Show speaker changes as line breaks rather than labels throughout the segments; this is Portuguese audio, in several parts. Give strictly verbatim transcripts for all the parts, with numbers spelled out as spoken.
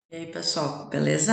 E aí, pessoal, beleza?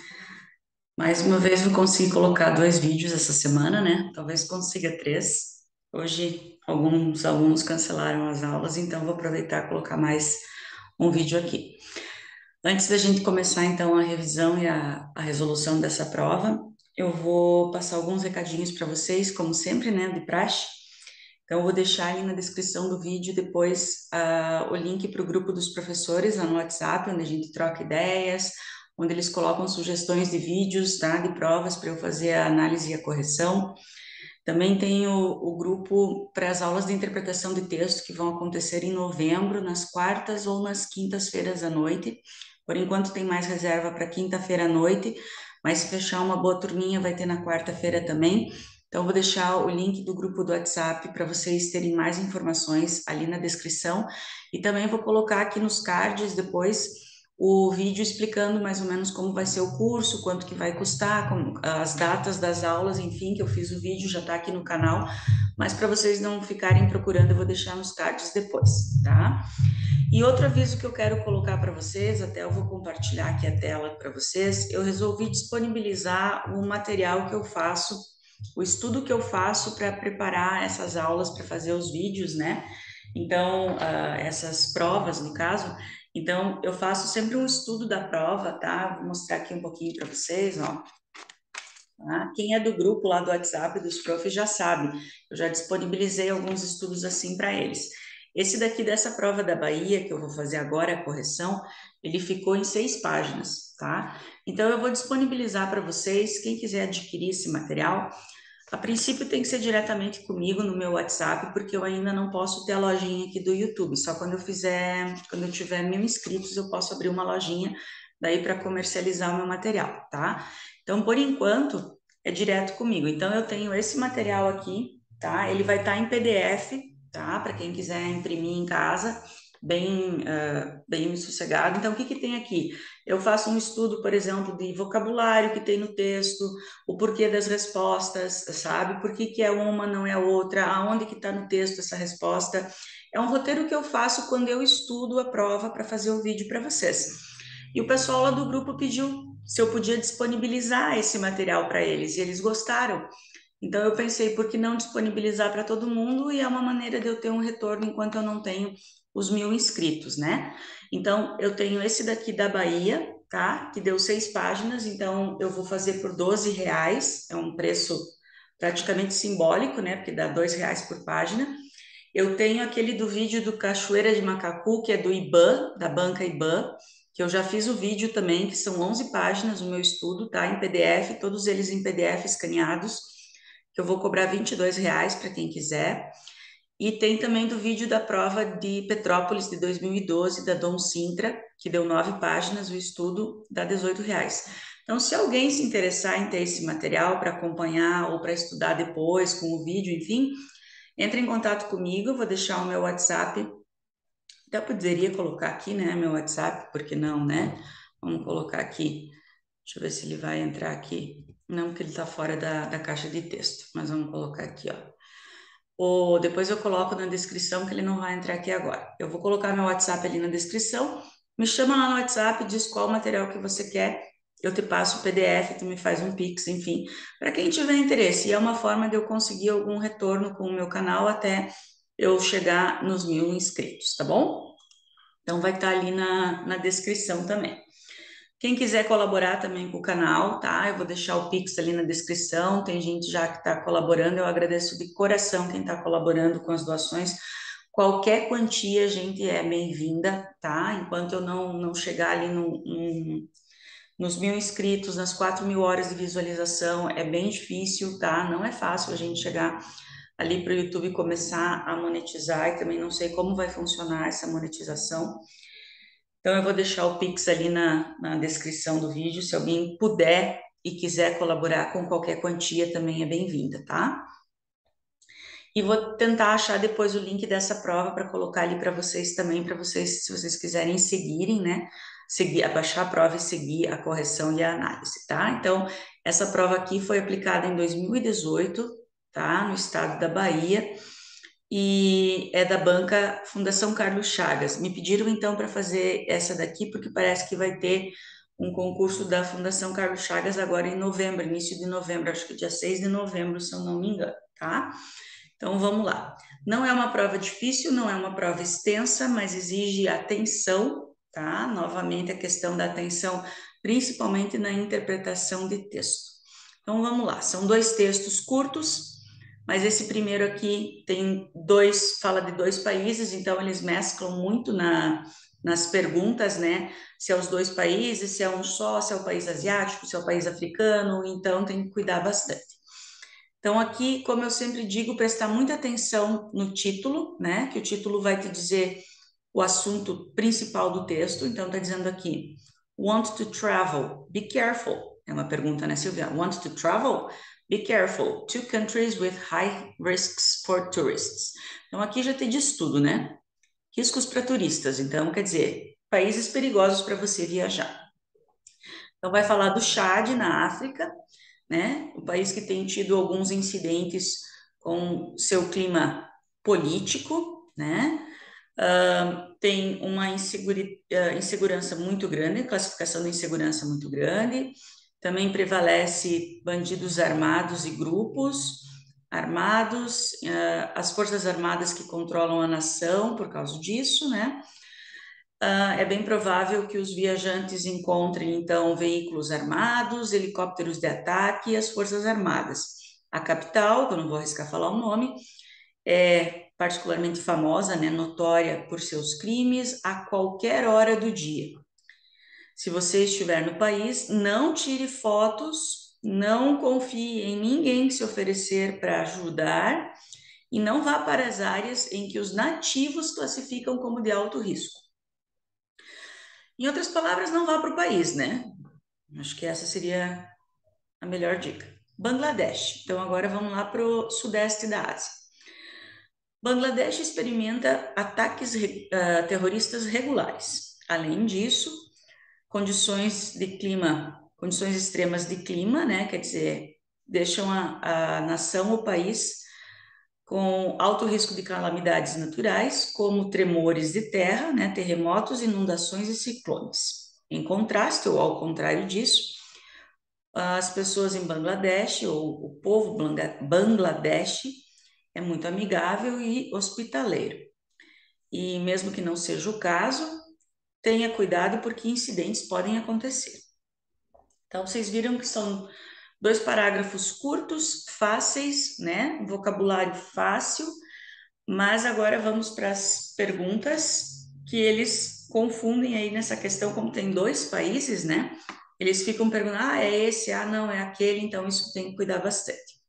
Mais uma vez eu consegui colocar dois vídeos essa semana, né? Talvez consiga três. Hoje, alguns alunos cancelaram as aulas, então vou aproveitar e colocar mais um vídeo aqui. Antes da gente começar, então, a revisão e a, a resolução dessa prova, eu vou passar alguns recadinhos para vocês, como sempre, né, de praxe. Então, eu vou deixar aí na descrição do vídeo depois uh, o link para o grupo dos professores lá no WhatsApp, onde a gente troca ideias, onde eles colocam sugestões de vídeos, tá, de provas para eu fazer a análise e a correção. Também tem o, o grupo para as aulas de interpretação de texto que vão acontecer em novembro, nas quartas ou nas quintas-feiras à noite. Por enquanto tem mais reserva para quinta-feira à noite, mas se fechar uma boa turminha vai ter na quarta-feira também. Então, vou deixar o link do grupo do WhatsApp para vocês terem mais informações ali na descrição. E também vou colocar aqui nos cards depois o vídeo explicando mais ou menos como vai ser o curso, quanto que vai custar, como, as datas das aulas, enfim, que eu fiz o vídeo, já está aqui no canal. Mas para vocês não ficarem procurando, eu vou deixar nos cards depois, tá? E outro aviso que eu quero colocar para vocês, até eu vou compartilhar aqui a tela para vocês, eu resolvi disponibilizar o material que eu faço, o estudo que eu faço para preparar essas aulas, para fazer os vídeos, né? Então, uh, essas provas, no caso, então eu faço sempre um estudo da prova, tá? Vou mostrar aqui um pouquinho para vocês, ó. Tá? Quem é do grupo lá do WhatsApp dos profs já sabe, eu já disponibilizei alguns estudos assim para eles. Esse daqui dessa prova da Bahia, que eu vou fazer agora, a correção, ele ficou em seis páginas, tá? Então eu vou disponibilizar para vocês, quem quiser adquirir esse material, a princípio tem que ser diretamente comigo no meu WhatsApp, porque eu ainda não posso ter a lojinha aqui do YouTube. Só quando eu fizer, quando eu tiver mil inscritos, eu posso abrir uma lojinha daí para comercializar o meu material, tá? Então, por enquanto, é direto comigo. Então, eu tenho esse material aqui, tá? Ele vai estar em P D F, tá? Para quem quiser imprimir em casa, bem, uh, bem sossegado. Então, o que que tem aqui? Eu faço um estudo, por exemplo, de vocabulário que tem no texto, o porquê das respostas, sabe? Por que que é uma, não é outra? Aonde que está no texto essa resposta? É um roteiro que eu faço quando eu estudo a prova para fazer o vídeo para vocês. E o pessoal lá do grupo pediu se eu podia disponibilizar esse material para eles, e eles gostaram. Então eu pensei, por que não disponibilizar para todo mundo? E é uma maneira de eu ter um retorno enquanto eu não tenho os mil inscritos, né? Então eu tenho esse daqui da Bahia, tá? Que deu seis páginas, então eu vou fazer por doze reais, é um preço praticamente simbólico, né? Porque dá dois reais por página. Eu tenho aquele do vídeo do Cachoeira de Macacu, que é do IBAN, da banca IBAN, que eu já fiz o vídeo também, que são onze páginas, o meu estudo, tá? Em P D F, todos eles em P D F escaneados, que eu vou cobrar vinte e dois reais para quem quiser. E tem também do vídeo da prova de Petrópolis de dois mil e doze, da Dom Sintra, que deu nove páginas, o estudo dá dezoito reais. Então, se alguém se interessar em ter esse material para acompanhar ou para estudar depois com o vídeo, enfim, entre em contato comigo, eu vou deixar o meu WhatsApp. Até poderia colocar aqui, né, meu WhatsApp, porque não, né? Vamos colocar aqui. Deixa eu ver se ele vai entrar aqui. Não, porque ele está fora da, da caixa de texto, mas vamos colocar aqui, ó. Ou depois eu coloco na descrição que ele não vai entrar aqui agora. Eu vou colocar meu WhatsApp ali na descrição. Me chama lá no WhatsApp, diz qual material que você quer. Eu te passo o P D F, tu me faz um Pix, enfim, para quem tiver interesse. E é uma forma de eu conseguir algum retorno com o meu canal até eu chegar nos mil inscritos, tá bom? Então vai estar ali na, na descrição também. Quem quiser colaborar também com o canal, tá? Eu vou deixar o Pix ali na descrição. Tem gente já que está colaborando. Eu agradeço de coração quem está colaborando com as doações. Qualquer quantia, gente, é bem-vinda, tá? Enquanto eu não, não chegar ali no, no, nos mil inscritos, nas quatro mil horas de visualização, é bem difícil, tá? Não é fácil a gente chegar ali para o YouTube começar a monetizar e também não sei como vai funcionar essa monetização. Então, eu vou deixar o Pix ali na, na descrição do vídeo. Se alguém puder e quiser colaborar com qualquer quantia, também é bem-vinda, tá? E vou tentar achar depois o link dessa prova para colocar ali para vocês também, para vocês, se vocês quiserem seguirem, né? Seguir, abaixar a prova e seguir a correção e a análise, tá? Então, essa prova aqui foi aplicada em dois mil e dezoito, tá? No estado da Bahia e é da banca Fundação Carlos Chagas. Me pediram então para fazer essa daqui porque parece que vai ter um concurso da Fundação Carlos Chagas agora em novembro, início de novembro, acho que dia seis de novembro, se eu não me engano, tá? Então vamos lá. Não é uma prova difícil, não é uma prova extensa, mas exige atenção, tá? Novamente a questão da atenção, principalmente na interpretação de texto. Então vamos lá, são dois textos curtos, mas esse primeiro aqui tem dois, fala de dois países, então eles mesclam muito na, nas perguntas, né? Se é os dois países, se é um só, se é o país asiático, se é o país africano, então tem que cuidar bastante. Então, aqui, como eu sempre digo, prestar muita atenção no título, né? Que o título vai te dizer o assunto principal do texto. Então, está dizendo aqui, want to travel, be careful. É uma pergunta, né, Silvia? Want to travel? Be careful. Two countries with high risks for tourists. Então, aqui já te diz tudo, né? Riscos para turistas. Então, quer dizer, países perigosos para você viajar. Então, vai falar do Chad, na África, né? O país que tem tido alguns incidentes com seu clima político, né? Uh, tem uma inseguri, uh, insegurança muito grande, classificação de insegurança muito grande. Também prevalece bandidos armados e grupos armados, uh, as forças armadas que controlam a nação por causa disso, né? Uh, é bem provável que os viajantes encontrem, então, veículos armados, helicópteros de ataque e as forças armadas. A capital, que eu não vou arriscar falar o nome, é particularmente famosa, né, notória por seus crimes a qualquer hora do dia. Se você estiver no país, não tire fotos, não confie em ninguém se oferecer para ajudar e não vá para as áreas em que os nativos classificam como de alto risco. Em outras palavras, não vá para o país, né? Acho que essa seria a melhor dica. Bangladesh. Então, agora vamos lá para o sudeste da Ásia. Bangladesh experimenta ataques uh, terroristas regulares. Além disso, condições de clima, condições extremas de clima, né? Quer dizer, deixam a, a nação, o país, com alto risco de calamidades naturais, como tremores de terra, né, terremotos, inundações e ciclones. Em contraste, ou ao contrário disso, as pessoas em Bangladesh, ou o povo Bangladesh, é muito amigável e hospitaleiro. E mesmo que não seja o caso, tenha cuidado porque incidentes podem acontecer. Então, vocês viram que são dois parágrafos curtos, fáceis, né? Vocabulário fácil, mas agora vamos para as perguntas que eles confundem aí nessa questão, como tem dois países, né? Eles ficam perguntando, ah, é esse, ah, não, é aquele, então isso tem que cuidar bastante.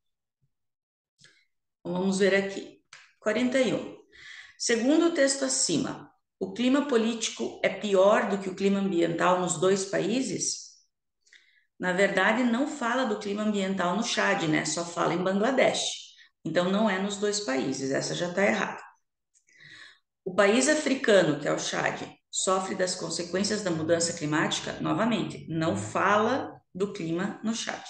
Então, vamos ver aqui. quarenta e um. Segundo o texto acima, o clima político é pior do que o clima ambiental nos dois países? Na verdade, não fala do clima ambiental no Chad, né? Só fala em Bangladesh. Então, não é nos dois países, essa já está errada. O país africano, que é o Chad, sofre das consequências da mudança climática? Novamente, não fala do clima no Chad.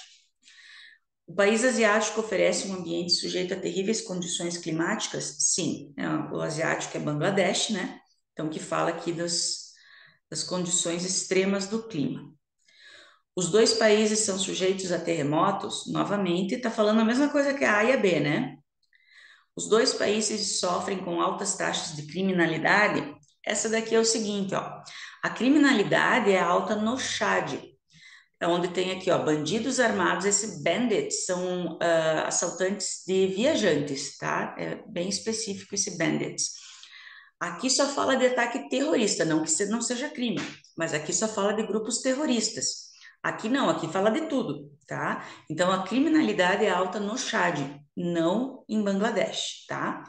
O país asiático oferece um ambiente sujeito a terríveis condições climáticas? Sim, o asiático é Bangladesh, né? Então, que fala aqui das, das condições extremas do clima. Os dois países são sujeitos a terremotos? Novamente, está falando a mesma coisa que a A e a B, né? Os dois países sofrem com altas taxas de criminalidade? Essa daqui é o seguinte, ó. A criminalidade é alta no Chad, onde tem aqui, ó, bandidos armados, esse bandits são uh, assaltantes de viajantes, tá? É bem específico esse bandits. Aqui só fala de ataque terrorista, não que não seja crime, mas aqui só fala de grupos terroristas. Aqui não, aqui fala de tudo, tá? Então, a criminalidade é alta no Chad, não em Bangladesh, tá?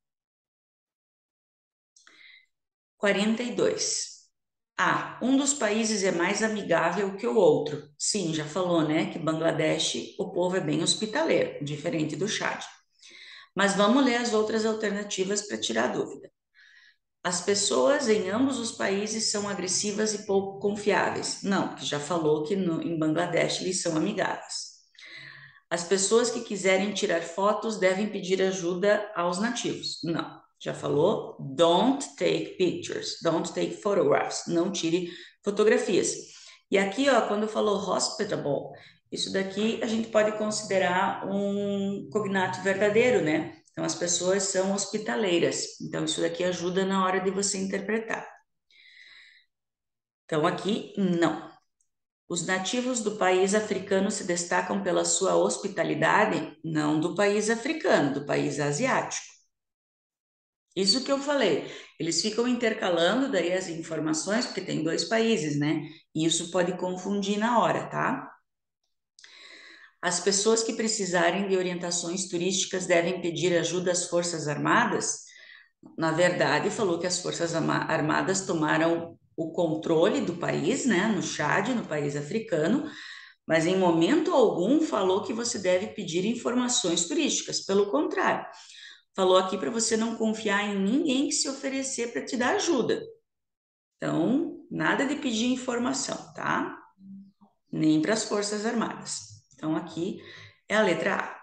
quarenta e dois. Ah, um dos países é mais amigável que o outro. Sim, já falou, né, que Bangladesh, o povo é bem hospitaleiro, diferente do Chad. Mas vamos ler as outras alternativas para tirar dúvida. As pessoas em ambos os países são agressivas e pouco confiáveis. Não, porque já falou que no, em Bangladesh eles são amigáveis. As pessoas que quiserem tirar fotos devem pedir ajuda aos nativos. Não, já falou. Don't take pictures, don't take photographs. Não tire fotografias. E aqui, ó, quando falou hospitable, isso daqui a gente pode considerar um cognato verdadeiro, né? Então, as pessoas são hospitaleiras. Então, isso daqui ajuda na hora de você interpretar. Então, aqui, não. Os nativos do país africano se destacam pela sua hospitalidade, não do país africano, do país asiático. Isso que eu falei. Eles ficam intercalando daí as informações, porque tem dois países, né? E isso pode confundir na hora, tá? As pessoas que precisarem de orientações turísticas devem pedir ajuda às Forças Armadas. Na verdade, falou que as Forças Armadas tomaram o controle do país, né? No Chad, no país africano, mas em momento algum falou que você deve pedir informações turísticas. Pelo contrário, falou aqui para você não confiar em ninguém que se oferecer para te dar ajuda. Então, nada de pedir informação, tá? Nem para as Forças Armadas. Então, aqui é a letra A.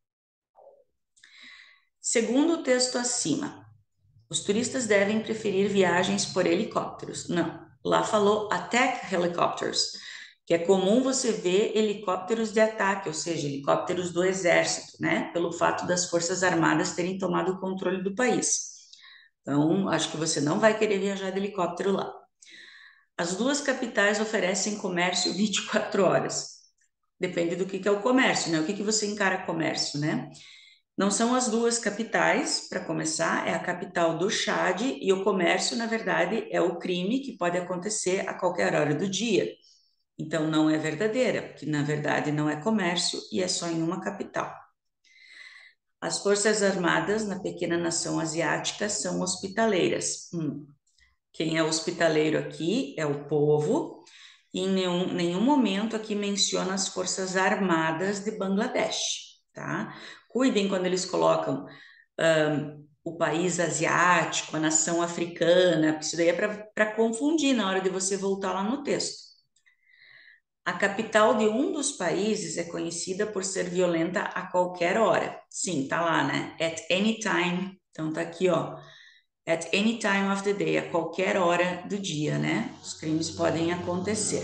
Segundo o texto acima, os turistas devem preferir viagens por helicópteros. Não, lá falou attack helicopters, que é comum você ver helicópteros de ataque, ou seja, helicópteros do exército, né? Pelo fato das Forças Armadas terem tomado o controle do país. Então, acho que você não vai querer viajar de helicóptero lá. As duas capitais oferecem comércio vinte e quatro horas. Depende do que, que é o comércio, né? O que, que você encara comércio, né? Não são as duas capitais, para começar, é a capital do Chad e o comércio, na verdade, é o crime que pode acontecer a qualquer hora do dia. Então, não é verdadeira, porque na verdade não é comércio e é só em uma capital. As Forças Armadas na pequena nação asiática são hospitaleiras. Hum. Quem é hospitaleiro aqui é o povo, e em nenhum, nenhum momento aqui menciona as Forças Armadas de Bangladesh, tá? Cuidem quando eles colocam um, o país asiático, a nação africana, porque isso daí é para confundir na hora de você voltar lá no texto. A capital de um dos países é conhecida por ser violenta a qualquer hora. Sim, tá lá, né? At any time. Então tá aqui, ó. At any time of the day, a qualquer hora do dia, né? Os crimes podem acontecer.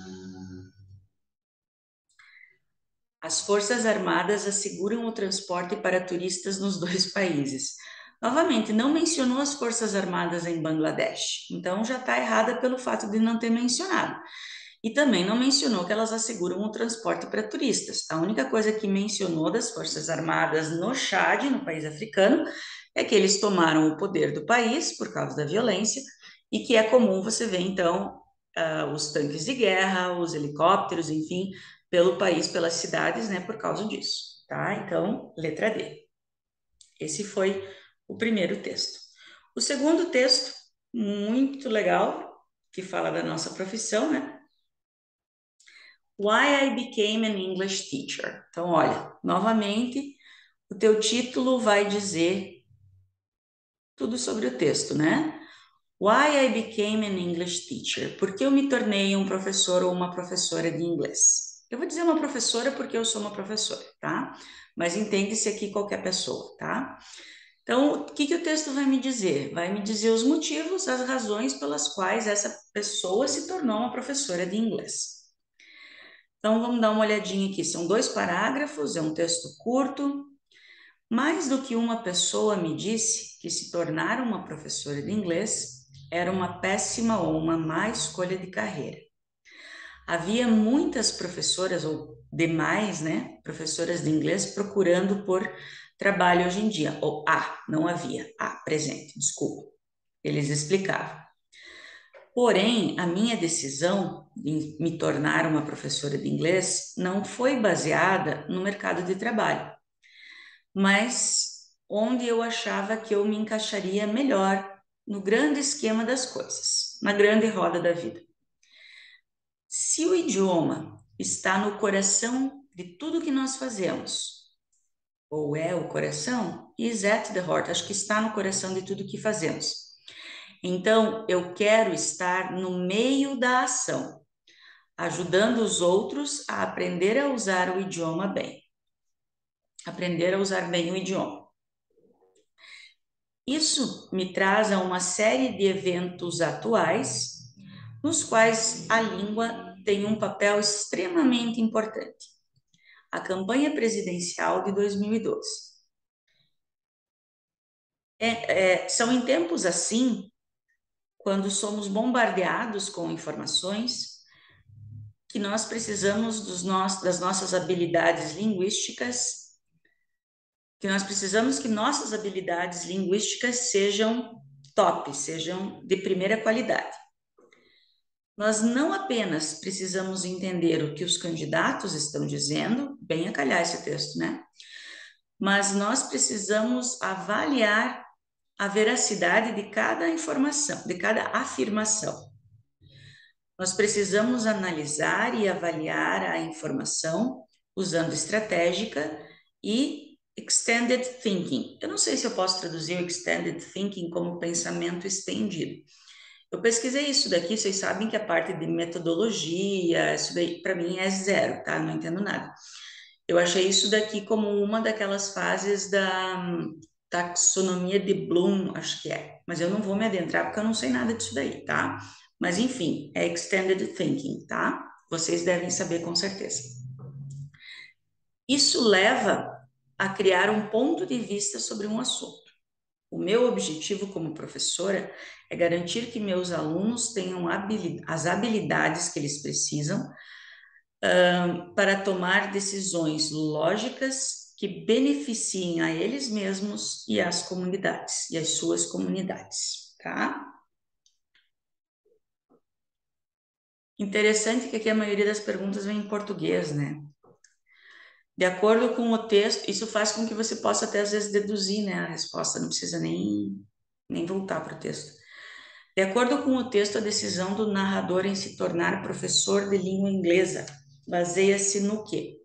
As Forças Armadas asseguram o transporte para turistas nos dois países. Novamente, não mencionou as Forças Armadas em Bangladesh, então já está errada pelo fato de não ter mencionado. E também não mencionou que elas asseguram o transporte para turistas. A única coisa que mencionou das Forças Armadas no Chad, no país africano, é que eles tomaram o poder do país por causa da violência e que é comum você ver, então, uh, os tanques de guerra, os helicópteros, enfim, pelo país, pelas cidades, né, por causa disso, tá? Então, letra D. Esse foi o primeiro texto. O segundo texto, muito legal, que fala da nossa profissão, né? Why I became an English teacher. Então, olha, novamente, o teu título vai dizer tudo sobre o texto, né? Why I became an English teacher. Por que eu me tornei um professor ou uma professora de inglês? Eu vou dizer uma professora porque eu sou uma professora, tá? Mas entende-se aqui qualquer pessoa, tá? Então, o que, que o texto vai me dizer? Vai me dizer os motivos, as razões pelas quais essa pessoa se tornou uma professora de inglês. Então, vamos dar uma olhadinha aqui. São dois parágrafos, é um texto curto. Mais do que uma pessoa me disse que se tornar uma professora de inglês era uma péssima ou uma má escolha de carreira. Havia muitas professoras, ou demais, né, professoras de inglês procurando por trabalho hoje em dia. Ou ah, não havia, ah, presente, desculpa. Eles explicavam. Porém, a minha decisão em me tornar uma professora de inglês não foi baseada no mercado de trabalho, mas onde eu achava que eu me encaixaria melhor no grande esquema das coisas, na grande roda da vida. Se o idioma está no coração de tudo que nós fazemos, ou é o coração, is at the heart, acho que está no coração de tudo que fazemos. Então, eu quero estar no meio da ação, ajudando os outros a aprender a usar o idioma bem. Aprender a usar bem o idioma. Isso me traz a uma série de eventos atuais, nos quais a língua tem um papel extremamente importante. A campanha presidencial de dois mil e doze. É, é, são em tempos assim, quando somos bombardeados com informações, que nós precisamos dos nossos, das nossas habilidades linguísticas, que nós precisamos que nossas habilidades linguísticas sejam top, sejam de primeira qualidade. Nós não apenas precisamos entender o que os candidatos estão dizendo, bem a calhar esse texto, né? Mas nós precisamos avaliar a veracidade de cada informação, de cada afirmação. Nós precisamos analisar e avaliar a informação usando estratégica e extended thinking. Eu não sei se eu posso traduzir o extended thinking como pensamento estendido. Eu pesquisei isso daqui, vocês sabem que a parte de metodologia, isso daí para mim é zero, tá? Não entendo nada. Eu achei isso daqui como uma daquelas fases da hum, taxonomia de Bloom, acho que é. Mas eu não vou me adentrar porque eu não sei nada disso daí, tá? Mas enfim, é extended thinking, tá? Vocês devem saber com certeza. Isso leva a criar um ponto de vista sobre um assunto. O meu objetivo como professora é garantir que meus alunos tenham as habilidades que eles precisam uh, para tomar decisões lógicas que beneficiem a eles mesmos e as comunidades, e as suas comunidades, tá? Interessante que aqui a maioria das perguntas vem em português, né? De acordo com o texto, isso faz com que você possa até às vezes deduzir, né, a resposta, não precisa nem, nem voltar para o texto. De acordo com o texto, a decisão do narrador em se tornar professor de língua inglesa baseia-se no quê?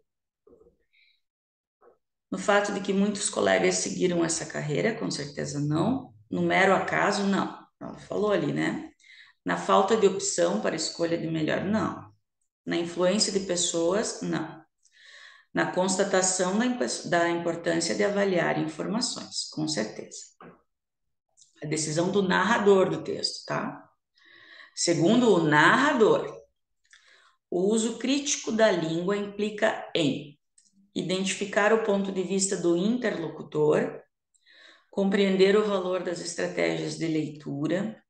No fato de que muitos colegas seguiram essa carreira, com certeza não. No mero acaso, não. Ela falou ali, né? Na falta de opção para escolha de melhor, não. Na influência de pessoas, não. Na constatação da importância de avaliar informações, com certeza. A decisão do narrador do texto, tá? Segundo o narrador, o uso crítico da língua implica em identificar o ponto de vista do interlocutor, compreender o valor das estratégias de leitura,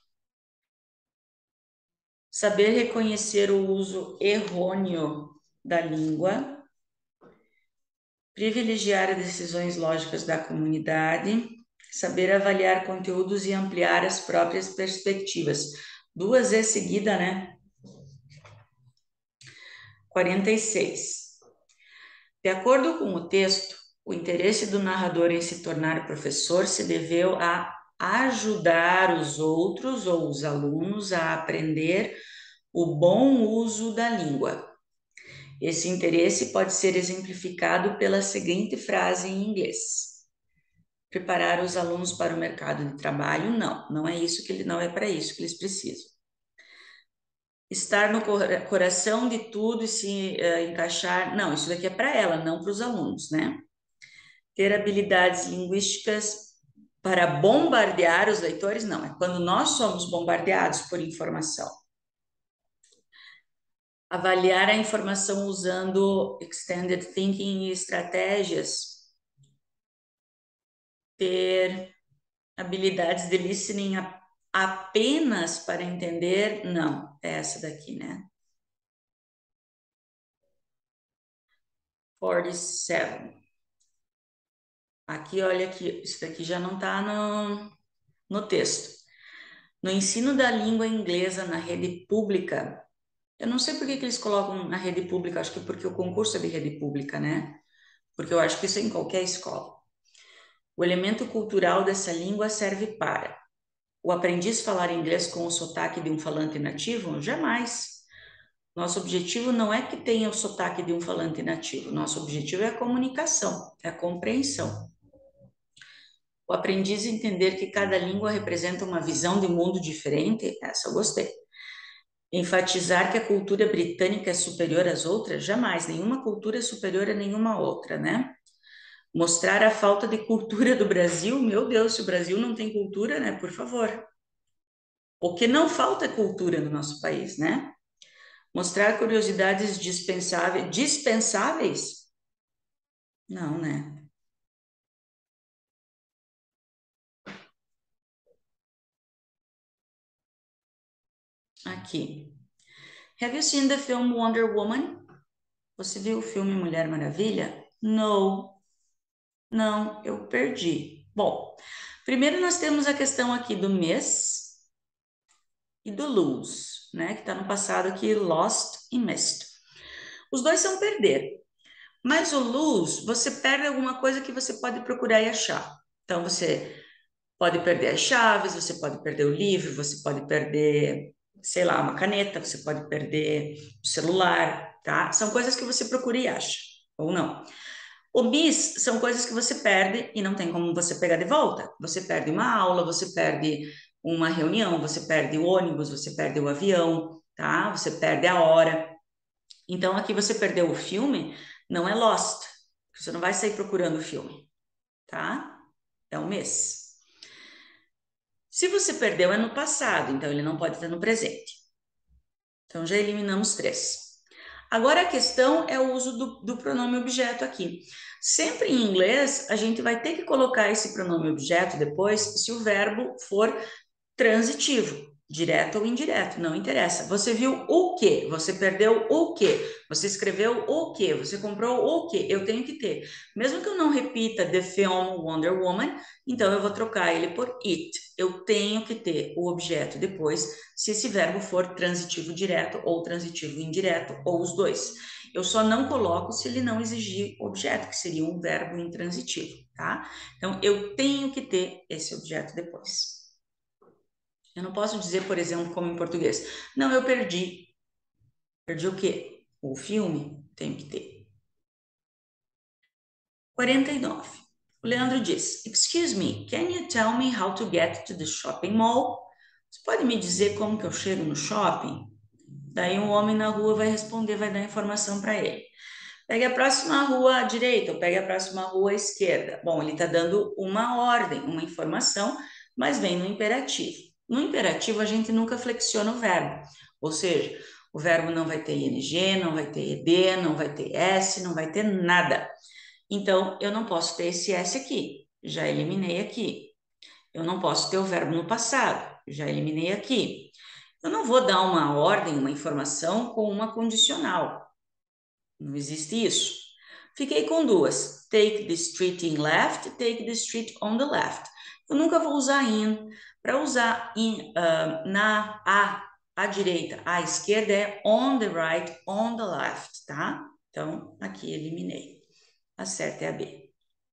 saber reconhecer o uso errôneo da língua, privilegiar as decisões lógicas da comunidade, saber avaliar conteúdos e ampliar as próprias perspectivas. Duas vezes seguida, né? quarenta e seis. De acordo com o texto, o interesse do narrador em se tornar professor se deveu a ajudar os outros ou os alunos a aprender o bom uso da língua. Esse interesse pode ser exemplificado pela seguinte frase em inglês: preparar os alunos para o mercado de trabalho? Não, não é isso que ele, não é para isso que eles precisam. Estar no coração de tudo e se uh, encaixar? Não, isso daqui é para ela, não para os alunos, né? Ter habilidades linguísticas para bombardear os leitores? Não, é quando nós somos bombardeados por informação. Avaliar a informação usando extended thinking e estratégias. Ter habilidades de listening a, apenas para entender? Não, é essa daqui, né? quarenta e sete. Aqui, olha aqui, isso daqui já não está no, no texto. No ensino da língua inglesa na rede pública, eu não sei por que, que eles colocam na rede pública, acho que porque o concurso é de rede pública, né? Porque eu acho que isso é em qualquer escola. O elemento cultural dessa língua serve para o aprendiz falar inglês com o sotaque de um falante nativo? Jamais. Nosso objetivo não é que tenha o sotaque de um falante nativo, nosso objetivo é a comunicação, é a compreensão. O aprendiz entender que cada língua representa uma visão de mundo diferente, essa eu gostei. Enfatizar que a cultura britânica é superior às outras? Jamais, nenhuma cultura é superior a nenhuma outra, né? Mostrar a falta de cultura do Brasil? Meu Deus, se o Brasil não tem cultura, né? Por favor. O que não falta é cultura no nosso país, né? Mostrar curiosidades dispensáveis. Dispensáveis? Não, né? Aqui. Have you seen the film Wonder Woman? Você viu o filme Mulher Maravilha? No, não, eu perdi. Bom, primeiro nós temos a questão aqui do miss e do lose, né? Que está no passado aqui, lost e missed. Os dois são perder, mas o lose, você perde alguma coisa que você pode procurar e achar. Então, você pode perder as chaves, você pode perder o livro, você pode perder, sei lá, uma caneta, você pode perder o celular, tá? São coisas que você procura e acha, ou não. O miss são coisas que você perde e não tem como você pegar de volta. Você perde uma aula, você perde uma reunião, você perde o ônibus, você perde o avião, tá? Você perde a hora. Então, aqui você perdeu o filme, não é lost. Você não vai sair procurando o filme, tá? É um miss. Se você perdeu, é no passado, então ele não pode estar no presente. Então, já eliminamos três. Agora, a questão é o uso do, do pronome objeto aqui. Sempre em inglês, a gente vai ter que colocar esse pronome objeto depois, se o verbo for transitivo, direto ou indireto, não interessa. Você viu o quê? Você perdeu o quê? Você escreveu o quê? Você comprou o quê? Eu tenho que ter. Mesmo que eu não repita the film Wonder Woman, então eu vou trocar ele por it. Eu tenho que ter o objeto depois, se esse verbo for transitivo direto ou transitivo indireto, ou os dois. Eu só não coloco se ele não exigir objeto, que seria um verbo intransitivo, tá? Então, eu tenho que ter esse objeto depois. Eu não posso dizer, por exemplo, como em português. Não, eu perdi. Perdi o quê? O filme? Tem que ter. quarenta e nove. O Leandro diz: Excuse me, can you tell me how to get to the shopping mall? Você pode me dizer como que eu chego no shopping? Daí um homem na rua vai responder, vai dar informação para ele. Pegue a próxima rua à direita ou pegue a próxima rua à esquerda. Bom, ele está dando uma ordem, uma informação, mas vem no imperativo. No imperativo, a gente nunca flexiona o verbo, ou seja, o verbo não vai ter ing, não vai ter ed, não vai ter s, não vai ter nada. Então, eu não posso ter esse s aqui, já eliminei aqui. Eu não posso ter o verbo no passado, já eliminei aqui. Eu não vou dar uma ordem, uma informação com uma condicional. Não existe isso. Fiquei com duas. Take the street in left, take the street on the left. Eu nunca vou usar in. Para usar in, uh, na a, à direita, à esquerda é on the right, on the left, tá? Então, aqui eliminei. A certa é a B.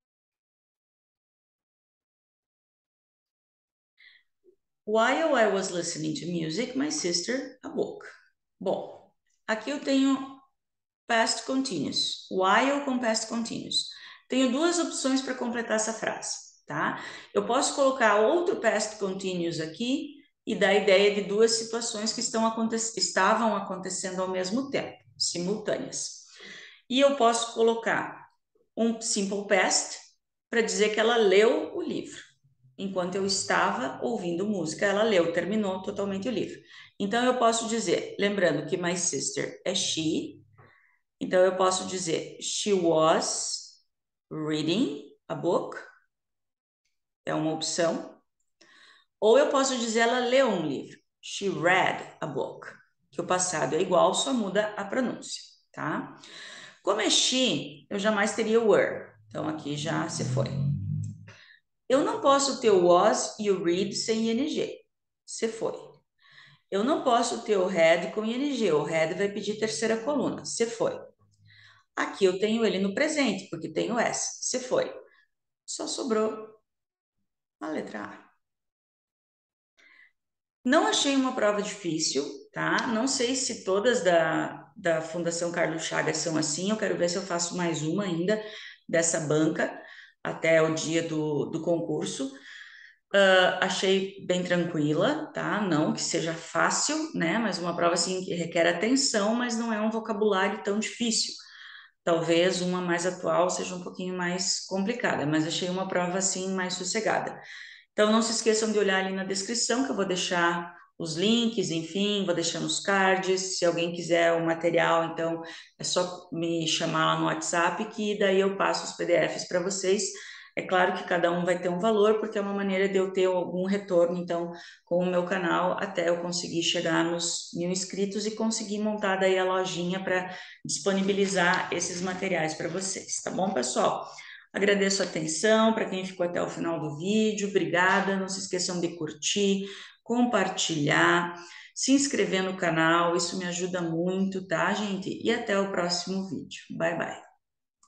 While I was listening to music, my sister a book. Bom, aqui eu tenho past continuous, while com past continuous. Tenho duas opções para completar essa frase, tá? Eu posso colocar outro past continuous aqui e dar a ideia de duas situações que estão aconte estavam acontecendo ao mesmo tempo, simultâneas. E eu posso colocar um simple past para dizer que ela leu o livro. Enquanto eu estava ouvindo música, ela leu, terminou totalmente o livro. Então eu posso dizer, lembrando que my sister é she, então, eu posso dizer, she was reading a book, é uma opção. Ou eu posso dizer, ela leu um livro, she read a book, que o passado é igual, só muda a pronúncia, tá? Como é she, eu jamais teria o were, então aqui já se foi. Eu não posso ter o was e o read sem ing, se foi. Eu não posso ter o had com ing, o had vai pedir terceira coluna, se foi. Aqui eu tenho ele no presente, porque tenho S. Se foi. Só sobrou a letra A. Não achei uma prova difícil, tá? Não sei se todas da, da Fundação Carlos Chagas são assim. Eu quero ver se eu faço mais uma ainda dessa banca até o dia do, do concurso. Uh, achei bem tranquila, tá? Não que seja fácil, né? Mas uma prova assim que requer atenção, mas não é um vocabulário tão difícil. Talvez uma mais atual seja um pouquinho mais complicada, mas achei uma prova assim mais sossegada. Então não se esqueçam de olhar ali na descrição, que eu vou deixar os links, enfim, vou deixar nos cards. Se alguém quiser o material, então é só me chamar lá no WhatsApp, que daí eu passo os P D Fs para vocês. É claro que cada um vai ter um valor, porque é uma maneira de eu ter algum retorno, então, com o meu canal, até eu conseguir chegar nos mil inscritos e conseguir montar daí a lojinha para disponibilizar esses materiais para vocês, tá bom, pessoal? Agradeço a atenção para quem ficou até o final do vídeo, obrigada. Não se esqueçam de curtir, compartilhar, se inscrever no canal, isso me ajuda muito, tá, gente? E até o próximo vídeo. Bye, bye.